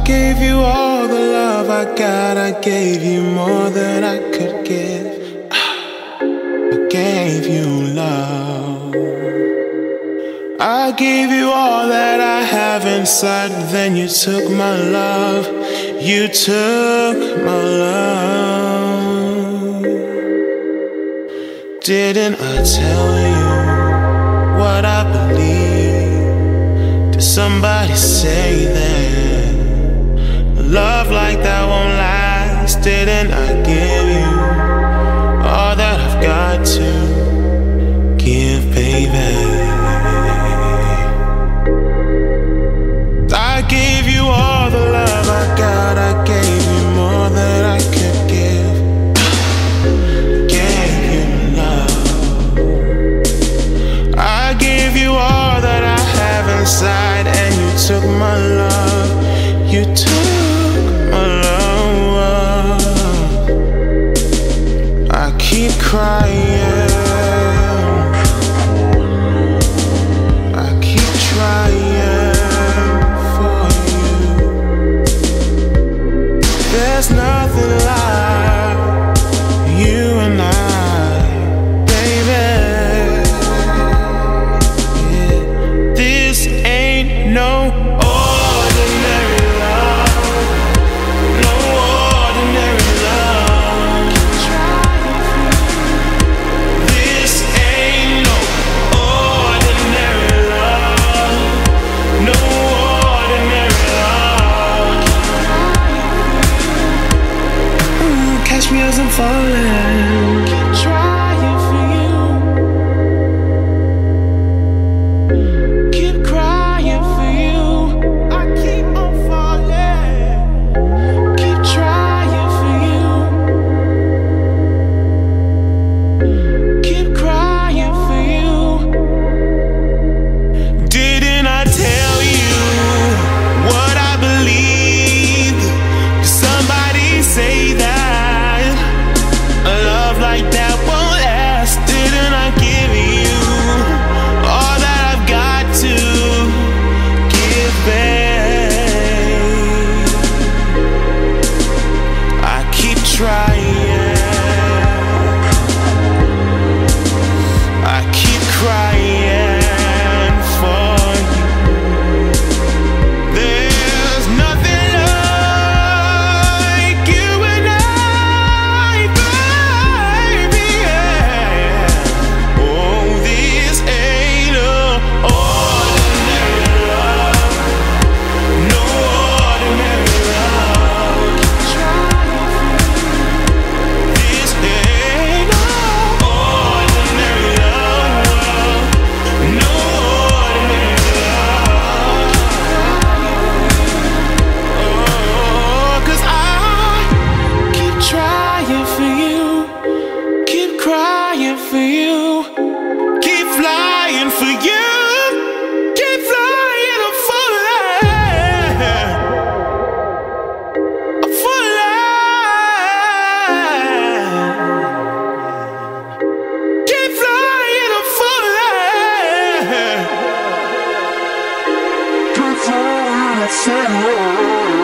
gave you all the love I got. I gave you more than I could give. I gave you love. I gave you all that I have inside. Then you took my love. You took my love. Didn't I tell you what I believe? Did somebody say that love like that won't last? Didn't I give you all that I've got to give, baby? I gave you all the love I got. I gave you more than I could give. Gave you love. I gave you all that I have inside, and you took my love. You took my love. I keep crying. I keep trying. There's nothing like you and I, baby. Yeah. This ain't no ordinary love, no ordinary love. This ain't no ordinary love, no ordinary love. Catch me as I'm falling. Keep trying for you. Keep crying for you. I keep on falling. Keep trying for you. Keep crying for you. Didn't I tell you what I believed? Did somebody say that a love like that won't last? Didn't I give you all that I've got to give, babe? I keep trying. I keep crying for you. There's nothing like you and I, baby, yeah. Oh, this ain't no ordinary love, no ordinary love. This ain't no ordinary love, no ordinary love. Oh, 'cause I keep trying for you, keep crying for you, keep flying for you, keep flying. I'm falling, I'm falling. Keep flying, I'm falling. Keep flying, I'm falling.